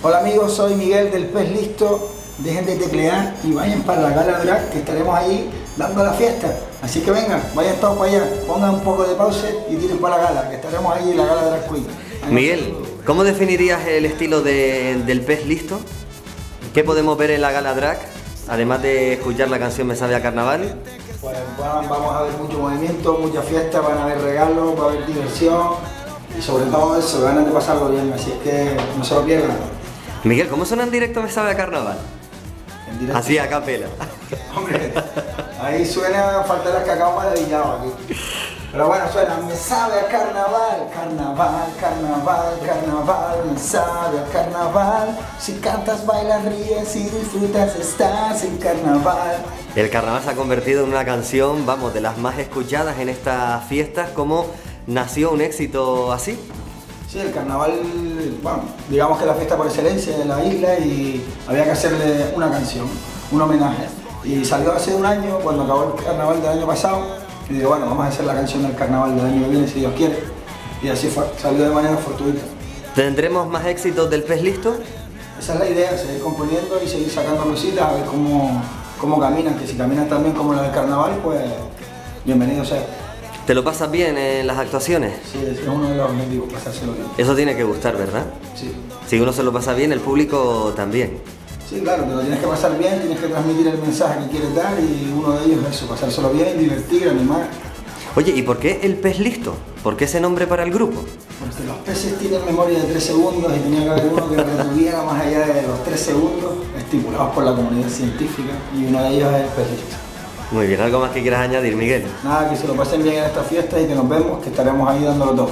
Hola amigos, soy Miguel del Pez Listo. Dejen de teclear y vayan para la Gala Drag, que estaremos ahí dando la fiesta. Así que vengan, vayan todos para allá, pongan un poco de pausa y tiren para la gala, que estaremos ahí en la Gala Drag Queen. Miguel, ¿cómo definirías el estilo del Pez Listo? ¿Qué podemos ver en la Gala Drag? Además de escuchar la canción Me Sabe a Carnaval. Pues vamos a ver mucho movimiento, mucha fiesta, van a haber regalos, va a haber diversión y sobre todo eso, ganas de pasarlo bien, así es que no se lo pierdan. Miguel, ¿cómo suena en directo Me Sabe a Carnaval? En directo. Así a capela. Hombre, ahí suena, falta las cacao maravillado aquí. Pero bueno, suena, me sabe a carnaval, carnaval, carnaval, carnaval, me sabe a carnaval. Si cantas, bailas, ríes y disfrutas, estás en carnaval. El carnaval se ha convertido en una canción, vamos, de las más escuchadas en estas fiestas. ¿Cómo nació un éxito así? Sí, el carnaval, bueno, digamos que la fiesta por excelencia de la isla y había que hacerle una canción, un homenaje. Y salió hace un año, cuando acabó el carnaval del año pasado. Y digo, bueno, vamos a hacer la canción del carnaval del año que viene, si Dios quiere. Y así fue, salió de manera fortuita. ¿Tendremos más éxitos del Pez Listo? Esa es la idea, seguir componiendo y seguir sacando cositas, a ver cómo caminan, que si caminan también como la del carnaval, pues bienvenido sea. ¿Te lo pasas bien en las actuaciones? Sí, es uno de los objetivos, pasárselo bien. Eso tiene que gustar, ¿verdad? Sí. Si uno se lo pasa bien, el público también. Sí, claro, te lo tienes que pasar bien, tienes que transmitir el mensaje que quieres dar y uno de ellos es eso, pasárselo bien, divertir, animar. Oye, ¿y por qué el Pez Listo? ¿Por qué ese nombre para el grupo? Porque los peces tienen memoria de 3 segundos y tenía que haber uno que retuviera más allá de los 3 segundos, estipulados por la comunidad científica, y uno de ellos es el Pez Listo. Muy bien, ¿algo más que quieras añadir, Miguel? Nada, que se lo pasen bien en esta fiesta y que nos vemos, que estaremos ahí dándolo todo.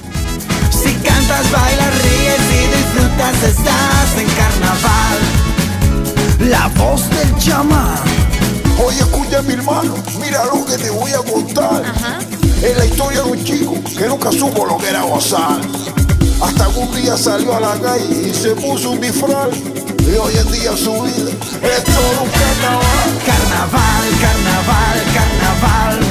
Si cantas, bailas, ríes y disfrutas, estás en carnaval. La voz del chamán. Oye, escucha mi hermano, mira lo que te voy a contar. Es la historia de un chico que nunca supo lo que era gozar. Hasta que un día salió a la calle y se puso un disfraz. Y hoy en día su vida es todo un carnaval. Carnaval, carnaval, carnaval.